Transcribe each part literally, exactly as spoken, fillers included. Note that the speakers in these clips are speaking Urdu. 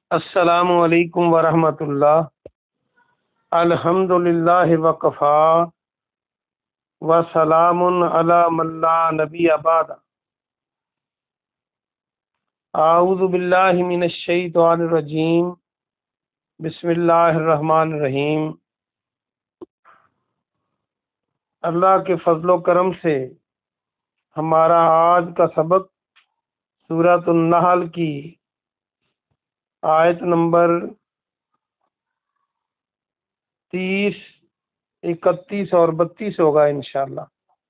السلام علیکم ورحمۃ اللہ۔ الحمد للہ وکفا وسلام علی من لا نبی بعد۔ اعوذ باللہ من الشیطان الرجیم، بسم اللہ الرحمن الرحیم۔ اللہ کے فضل و کرم سے ہمارا آج کا سبق سورۃ النحل کی آیت نمبر تیس، اکتیس اور بتیس ہوگا انشاءاللہ۔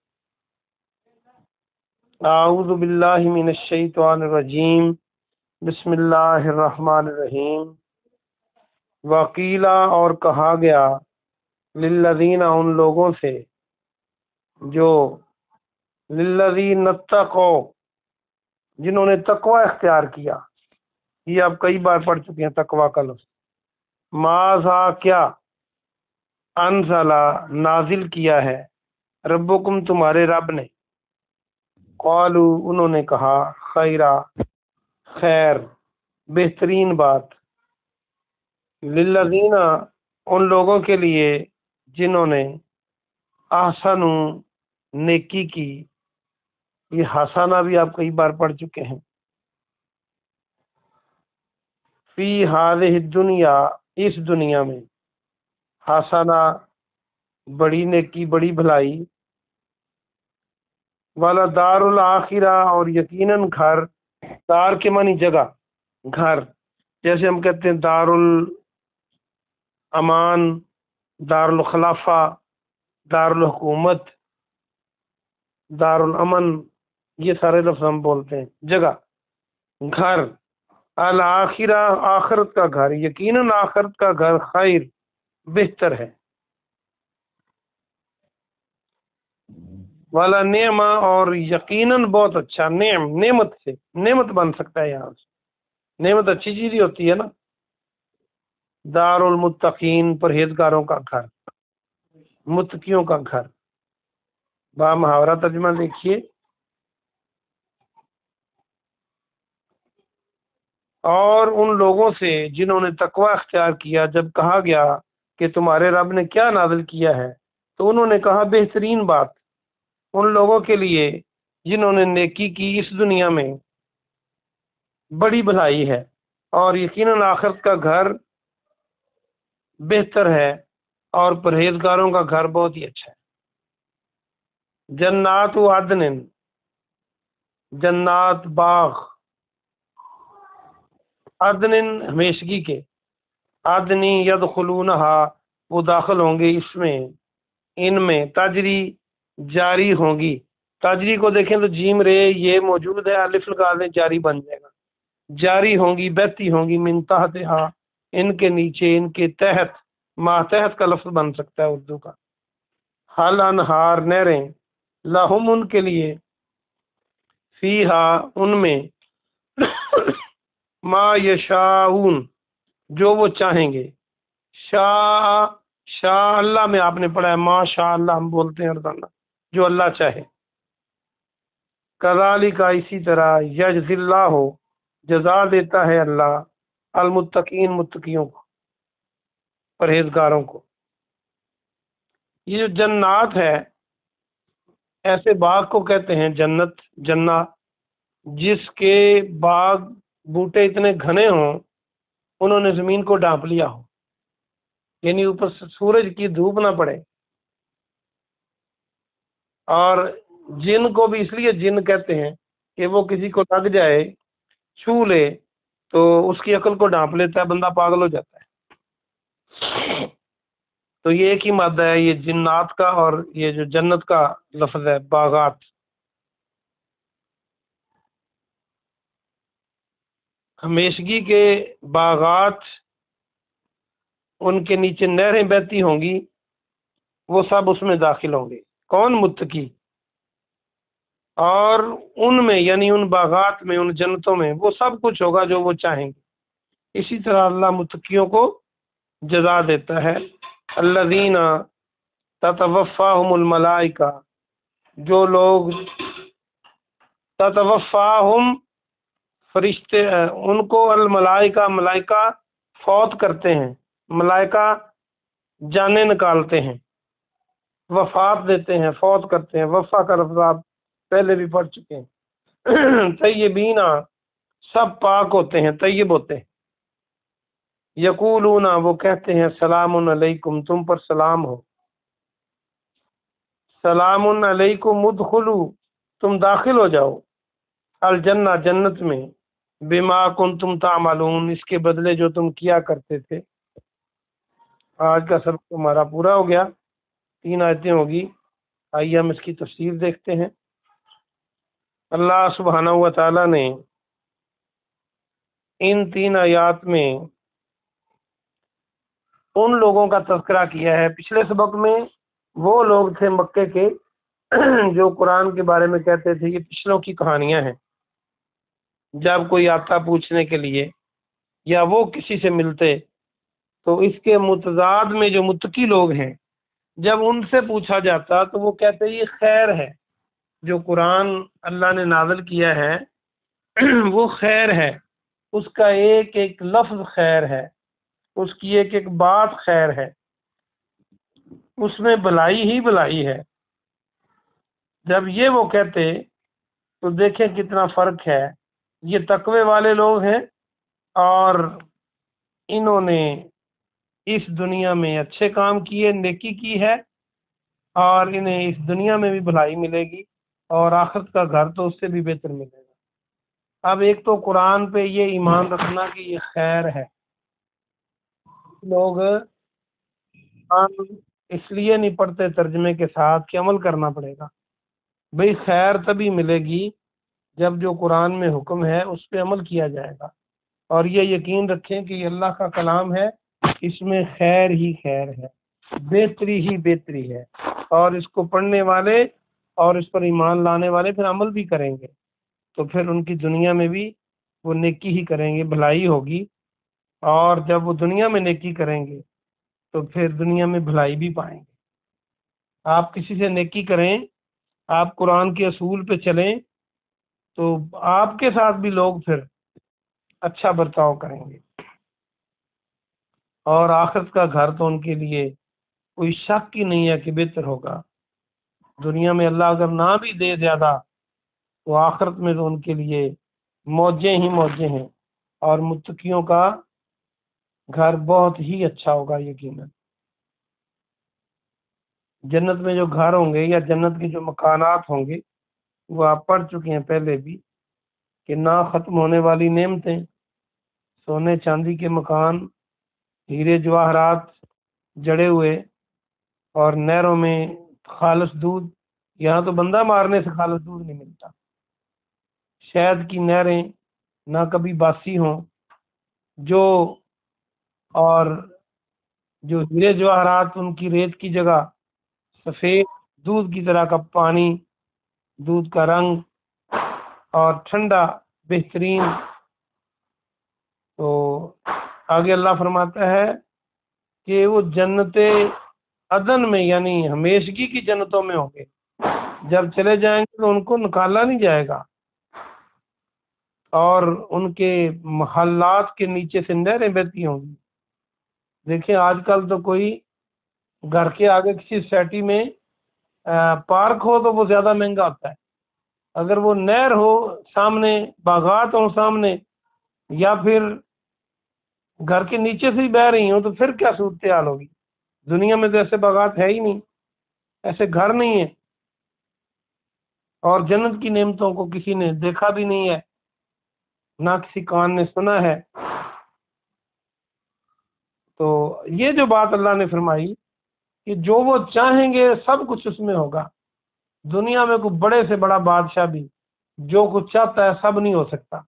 اعوذ باللہ من الشیطان الرجیم، بسم اللہ الرحمن الرحیم۔ وقیلا، اور کہا گیا، للذین، ان لوگوں سے جو للذین اتقوا، جنہوں نے تقوی اختیار کیا۔ یہ آپ کئی بار پڑھ چکے ہیں تقوی کا لفظ۔ ماذا، کیا، انزلہ، نازل کیا ہے، ربکم، تمہارے رب نے۔ قالو، انہوں نے کہا، خیرا، خیر، بہترین بات۔ للذین، ان لوگوں کے لیے جنہوں نے احسنوا، نیکی کی۔ یہ حسنہ بھی آپ کئی بار پڑھ چکے ہیں۔ فی ہذہ الدنیا، اس دنیا میں، حسنہ، بڑی نیکی، بڑی بھلائی۔ ولدار الآخرہ، اور یقیناً گھر، دار کے معنی جگہ، گھر، جیسے ہم کہتے ہیں دار الامان، دار الخلافہ، دار الحکومت، دار الامن، یہ سارے لفظ ہم بولتے ہیں جگہ، گھر۔ الآخرہ، آخرت کا گھر، یقیناً آخرت کا گھر خیر، بہتر ہے۔ والا نعمہ، اور یقیناً بہت اچھا، نعم، نعمت سے، نعمت بن سکتا ہے یہاں سے، نعمت اچھی چیز ہی ہوتی ہے نا۔ دار المتقین، پرہیزگاروں کا گھر، متقیوں کا گھر۔ با محاورہ ترجمہ دیکھیے۔ اور ان لوگوں سے جنہوں نے تقوی اختیار کیا، جب کہا گیا کہ تمہارے رب نے کیا نازل کیا ہے، تو انہوں نے کہا بہترین بات۔ ان لوگوں کے لیے جنہوں نے نیکی کی اس دنیا میں، بڑی بھلائی ہے، اور یقیناً آخرت کا گھر بہتر ہے، اور پرہیزگاروں کا گھر بہت ہی اچھا ہے۔ جنات و عدن، جنات، باغ، عدن، ہمیشگی کے، عدنی یدخلونہا، وہ داخل ہوں گے اس میں، ان میں، تجری، جاری ہوں گی۔ تجری کو دیکھیں تو جیم رے یہ موجود ہے، الف لگا دیں، جاری بن جائے گا۔ جاری ہوں گی، بہتی ہوں گی، من تحتہا، ان کے نیچے، ان کے تحت، ماتحت کا لفظ بن سکتا ہے اردو کا۔ حل، انہار، نہریں، لہم، ان کے لیے، فیہا، ان میں، ما یشاؤون، جو وہ چاہیں گے۔ شاء، شاء اللہ میں آپ نے پڑھا ہے، ما شاء اللہ ہم بولتے ہیں روزانہ، جو اللہ چاہے۔ کذالک، اسی طرح، یجزی اللہ، جزا دیتا ہے اللہ، المتقین، متقیوں کو، پرہیزگاروں کو۔ یہ جو جنات ہے، ایسے باغ کو کہتے ہیں جنت، جنہ، جس کے باغ بوٹے اتنے گھنے ہوں، انہوں نے زمین کو ڈھانپ لیا ہو، یعنی اوپر سے سورج کی دھوپ نہ پڑے۔ اور جن کو بھی اس لیے جن کہتے ہیں کہ وہ کسی کو لگ جائے، چھو لے، تو اس کی عقل کو ڈھانپ لیتا ہے، بندہ پاگل ہو جاتا ہے۔ تو یہ ایک ہی مادہ ہے، یہ جنات کا، اور یہ جو جنت کا لفظ ہے، باغات۔ ہمیشگی کے باغات، ان کے نیچے نہریں بہتی ہوں گی، وہ سب اس میں داخل ہوں گے۔ کون؟ متقی۔ اور ان میں، یعنی ان باغات میں، ان جنتوں میں، وہ سب کچھ ہوگا جو وہ چاہیں گے۔ اسی طرح اللہ متقیوں کو جزا دیتا ہے۔ الذین تتوفاہم الملائکہ، جو لوگ تتوفاہم، فرشتے ان کو الملائکہ ملائکہ فوت کرتے ہیں، ملائکہ جانیں نکالتے ہیں، وفات دیتے ہیں، فوت کرتے ہیں۔ وفا کا لفظ آپ پہلے بھی پڑھ چکے ہیں۔ طیبین سب پاک ہوتے ہیں، طیب ہوتے ہیں۔ یقولون وہ کہتے ہیں سلام علیکم تم پر سلام ہو، سلام علیکم ادخلوا تم داخل ہو جاؤ، الجنہ جنت میں، بما کنتم تعملون اس کے بدلے جو تم کیا کرتے تھے۔ آج کا سبق ہمارا پورا ہو گیا، تین آیتیں ہوگی، آئیے ہم اس کی تفسیر دیکھتے ہیں۔ اللہ سبحانہ و تعالی نے ان تین آیات میں ان لوگوں کا تذکرہ کیا ہے۔ پچھلے سبق میں وہ لوگ تھے مکے کے جو قرآن کے بارے میں کہتے تھے یہ پچھلوں کی کہانیاں ہیں، جب کوئی آتا پوچھنے کے لیے یا وہ کسی سے ملتے تو اس کے متضاد میں جو متقی لوگ ہیں جب ان سے پوچھا جاتا تو وہ کہتے یہ خیر ہے، جو قرآن اللہ نے نازل کیا ہے وہ خیر ہے، اس کا ایک ایک لفظ خیر ہے، اس کی ایک ایک بات خیر ہے، اس میں بھلائی ہی بھلائی ہے۔ جب یہ وہ کہتے تو دیکھیں کتنا فرق ہے۔ یہ تقوی والے لوگ ہیں اور انہوں نے اس دنیا میں اچھے کام کیے، نیکی کی ہے، اور انہیں اس دنیا میں بھی بھلائی ملے گی اور آخرت کا گھر تو اس سے بھی بہتر ملے گا۔ اب ایک تو قرآن پہ یہ ایمان رکھنا کہ یہ خیر ہے، لوگ قرآن اس لیے نہیں پڑھتے ترجمے کے ساتھ کہ عمل کرنا پڑے گا۔ بھئی خیر تبھی ملے گی جب جو قرآن میں حکم ہے اس پہ عمل کیا جائے گا، اور یہ یقین رکھیں کہ یہ اللہ کا کلام ہے، اس میں خیر ہی خیر ہے، بہتری ہی بہتری ہے، اور اس کو پڑھنے والے اور اس پر ایمان لانے والے پھر عمل بھی کریں گے تو پھر ان کی دنیا میں بھی وہ نیکی ہی کریں گے، بھلائی ہوگی، اور جب وہ دنیا میں نیکی کریں گے تو پھر دنیا میں بھلائی بھی پائیں گے۔ آپ کسی سے نیکی کریں، آپ قرآن کے اصول پہ چلیں تو آپ کے ساتھ بھی لوگ پھر اچھا برتاؤ کریں گے، اور آخرت کا گھر تو ان کے لیے کوئی شک ہی نہیں ہے کہ بہتر ہوگا۔ دنیا میں اللہ اگر نہ بھی دے زیادہ تو آخرت میں تو ان کے لیے موجیں ہی موجیں ہیں، اور متقیوں کا گھر بہت ہی اچھا ہوگا یقیناً۔ جنت میں جو گھر ہوں گے یا جنت کے جو مکانات ہوں گے وہ آپ پڑھ چکے ہیں پہلے بھی کہ نہ ختم ہونے والی نعمتیں، سونے چاندی کے مکان، ہیرے جواہرات جڑے ہوئے، اور نہروں میں خالص دودھ۔ یہاں تو بندہ مارنے سے خالص دودھ نہیں ملتا۔ شہد کی نہریں نہ کبھی باسی ہوں، جو اور جو ہیرے جواہرات ان کی ریت کی جگہ سفید دودھ کی طرح کا پانی، دودھ کا رنگ، اور ٹھنڈا بہترین۔ تو آگے اللہ فرماتا ہے کہ وہ جنت عدن میں یعنی ہمیشگی کی جنتوں میں ہوں گے، جب چلے جائیں گے تو ان کو نکالا نہیں جائے گا، اور ان کے محلات کے نیچے سے نہریں بہتی ہوں گی۔ دیکھیں آج کل تو کوئی گھر کے آگے کسی سوسائٹی میں پارک ہو تو وہ زیادہ مہنگا ہوتا ہے، اگر وہ نہر ہو سامنے، باغات ہوں سامنے، یا پھر گھر کے نیچے سے ہی بہہ رہی ہوں تو پھر کیا صورتحال ہوگی۔ دنیا میں تو ایسے باغات ہے ہی نہیں، ایسے گھر نہیں ہیں، اور جنت کی نعمتوں کو کسی نے دیکھا بھی نہیں ہے، نہ کسی کان نے سنا ہے۔ تو یہ جو بات اللہ نے فرمائی کہ جو وہ چاہیں گے سب کچھ اس میں ہوگا۔ دنیا میں کوئی بڑے سے بڑا بادشاہ بھی جو کچھ چاہتا ہے سب نہیں ہو سکتا،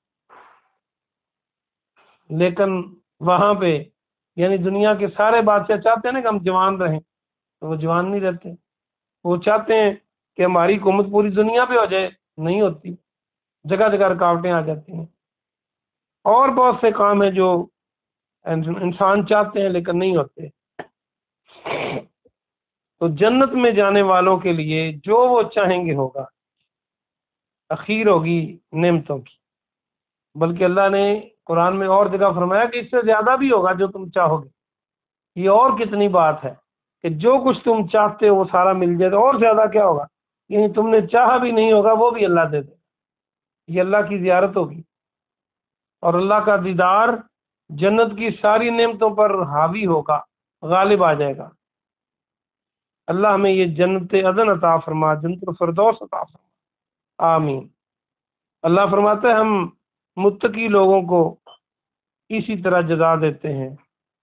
لیکن وہاں پہ یعنی دنیا کے سارے بادشاہ چاہتے ہیں نا کہ ہم جوان رہیں، تو وہ جوان نہیں رہتے۔ وہ چاہتے ہیں کہ ہماری حکومت پوری دنیا پہ ہو جائے، نہیں ہوتی، جگہ جگہ رکاوٹیں آ جاتی ہیں۔ اور بہت سے کام ہیں جو انسان چاہتے ہیں لیکن نہیں ہوتے۔ تو جنت میں جانے والوں کے لیے جو وہ چاہیں گے ہوگا، اخیر ہوگی نعمتوں کی۔ بلکہ اللہ نے قرآن میں اور جگہ فرمایا کہ اس سے زیادہ بھی ہوگا جو تم چاہو گے۔ یہ اور کتنی بات ہے کہ جو کچھ تم چاہتے ہو وہ سارا مل جائے، تو اور زیادہ کیا ہوگا؟ یعنی تم نے چاہا بھی نہیں ہوگا وہ بھی اللہ دے دے۔ یہ اللہ کی زیارت ہوگی، اور اللہ کا دیدار جنت کی ساری نعمتوں پر حاوی ہوگا، غالب آ جائے گا۔ اللہ ہمیں یہ جنت عدن عطا فرما، جنت الفردوس عطا فرما، آمین۔ اللہ فرماتا ہے ہم متقی لوگوں کو اسی طرح جزا دیتے ہیں۔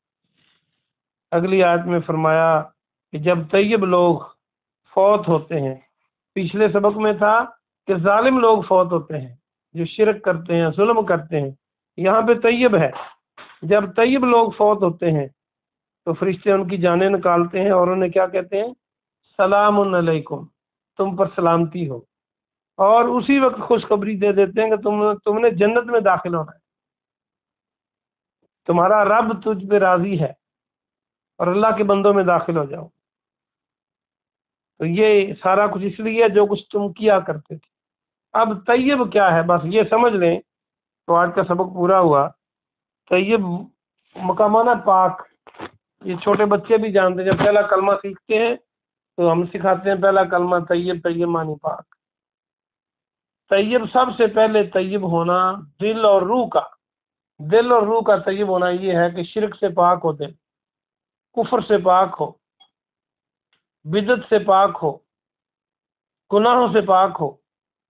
اگلی آیت میں فرمایا کہ جب طیب لوگ فوت ہوتے ہیں، پچھلے سبق میں تھا کہ ظالم لوگ فوت ہوتے ہیں، جو شرک کرتے ہیں، ظلم کرتے ہیں، یہاں پہ طیب ہے۔ جب طیب لوگ فوت ہوتے ہیں تو فرشتے ان کی جانیں نکالتے ہیں اور انہیں کیا کہتے ہیں؟ سلام علیکم، تم پر سلامتی ہو، اور اسی وقت خوشخبری دے دیتے ہیں کہ تم تم نے جنت میں داخل ہونا ہے، تمہارا رب تجھ پہ راضی ہے، اور اللہ کے بندوں میں داخل ہو جاؤ۔ تو یہ سارا کچھ اس لیے جو کچھ تم کیا کرتے تھے۔ اب طیب کیا ہے، بس یہ سمجھ لیں تو آج کا سبق پورا ہوا۔ طیب مقامانہ پاک، یہ چھوٹے بچے بھی جانتے ہیں، جب پہلا کلمہ سیکھتے ہیں تو ہم سکھاتے ہیں پہلا کلمہ طیب، طیب معنی پاک۔ طیب سب سے پہلے طیب ہونا دل اور روح کا، دل اور روح کا طیب ہونا یہ ہے کہ شرک سے پاک ہو دل، کفر سے پاک ہو، بدعت سے پاک ہو، گناہوں سے پاک ہو۔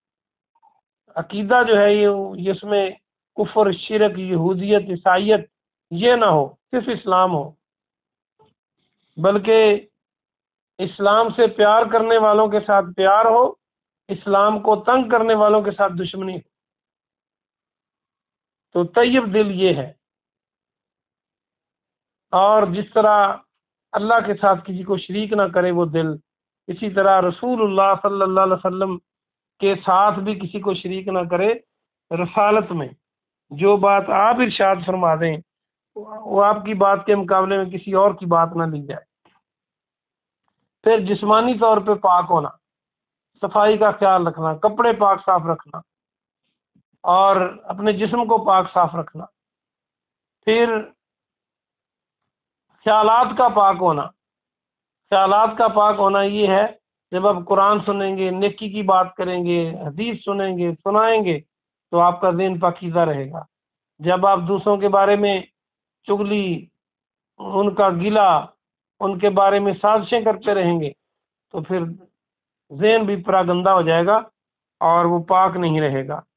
عقیدہ جو ہے یہ اس میں کفر، شرک، یہودیت، عیسائیت یہ نہ ہو، صرف اسلام ہو، بلکہ اسلام سے پیار کرنے والوں کے ساتھ پیار ہو، اسلام کو تنگ کرنے والوں کے ساتھ دشمنی ہو۔ تو طیب دل یہ ہے۔ اور جس طرح اللہ کے ساتھ کسی کو شریک نہ کرے وہ دل، اسی طرح رسول اللہ صلی اللہ علیہ وسلم کے ساتھ بھی کسی کو شریک نہ کرے رسالت میں۔ جو بات آپ ارشاد فرما دیں وہ آپ کی بات کے مقابلے میں کسی اور کی بات نہ لی جائے۔ پھر جسمانی طور پہ پاک ہونا، صفائی کا خیال رکھنا، کپڑے پاک صاف رکھنا، اور اپنے جسم کو پاک صاف رکھنا۔ پھر خیالات کا پاک ہونا، خیالات کا پاک ہونا یہ ہے جب آپ قرآن سنیں گے، نیکی کی بات کریں گے، حدیث سنیں گے، سنائیں گے تو آپ کا ذہن پاکیزہ رہے گا۔ جب آپ دوسروں کے بارے میں چغلی، ان کا گلہ، ان کے بارے میں سازشیں کرتے رہیں گے تو پھر ذہن بھی پراگندہ ہو جائے گا اور وہ پاک نہیں رہے گا۔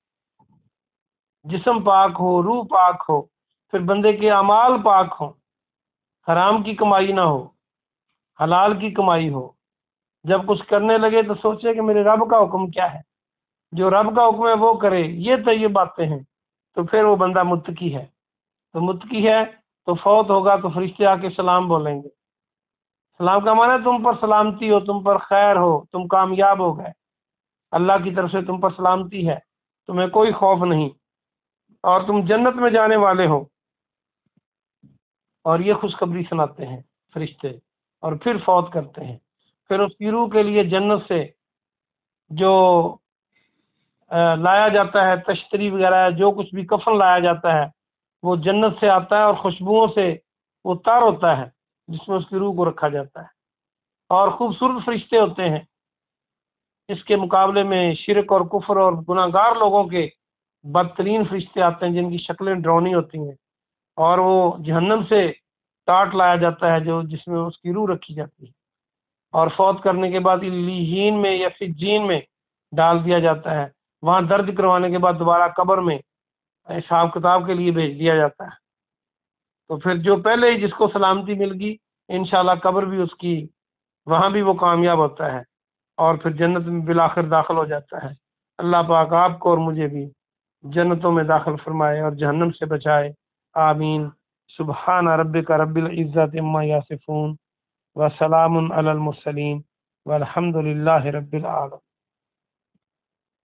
جسم پاک ہو، روح پاک ہو، پھر بندے کے اعمال پاک ہوں، حرام کی کمائی نہ ہو، حلال کی کمائی ہو۔ جب کچھ کرنے لگے تو سوچے کہ میرے رب کا حکم کیا ہے، جو رب کا حکم ہے وہ کرے، یہ تو یہ باتیں ہیں، تو پھر وہ بندہ متقی ہے۔ تو متقی ہے تو فوت ہوگا تو فرشتے آ کے سلام بولیں گے۔ سلام کا معنی ہے تم پر سلامتی ہو، تم پر خیر ہو، تم کامیاب ہو گئے، اللہ کی طرف سے تم پر سلامتی ہے، تمہیں کوئی خوف نہیں، اور تم جنت میں جانے والے ہو۔ اور یہ خوشخبری سناتے ہیں فرشتے، اور پھر فوت کرتے ہیں۔ پھر اس کی روح کے لیے جنت سے جو لایا جاتا ہے، تشتری وغیرہ جو کچھ بھی کفن لایا جاتا ہے وہ جنت سے آتا ہے، اور خوشبوؤں سے وہ تر ہوتا ہے جس میں اس کی روح کو رکھا جاتا ہے۔ اور خوبصورت فرشتے ہوتے ہیں، اس کے مقابلے میں شرک اور کفر اور گناہ گار لوگوں کے بدترین فرشتے آتے ہیں جن کی شکلیں ڈراؤنی ہوتی ہیں، اور وہ جہنم سے کاٹ لایا جاتا ہے جو جس میں اس کی روح رکھی جاتی ہے، اور فوت کرنے کے بعد علیین میں یا سجین میں ڈال دیا جاتا ہے، وہاں درد کروانے کے بعد دوبارہ قبر میں حساب کتاب کے لیے بھیج دیا جاتا ہے۔ تو پھر جو پہلے ہی جس کو سلامتی مل گئی انشاءاللہ قبر بھی اس کی، وہاں بھی وہ کامیاب ہوتا ہے، اور پھر جنت میں بالآخر داخل ہو جاتا ہے۔ اللہ پاک آپ کو اور مجھے بھی جنتوں میں داخل فرمائے اور جہنم سے بچائے، آمین۔ سبحان ربک رب العزت عما یصفون وسلام علی المرسلین والحمد للہ رب العالمین۔